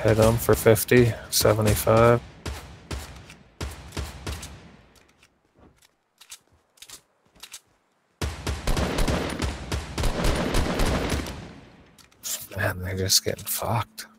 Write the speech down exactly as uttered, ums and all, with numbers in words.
Hit him for fifty, seventy-five. Man, they're just getting fucked.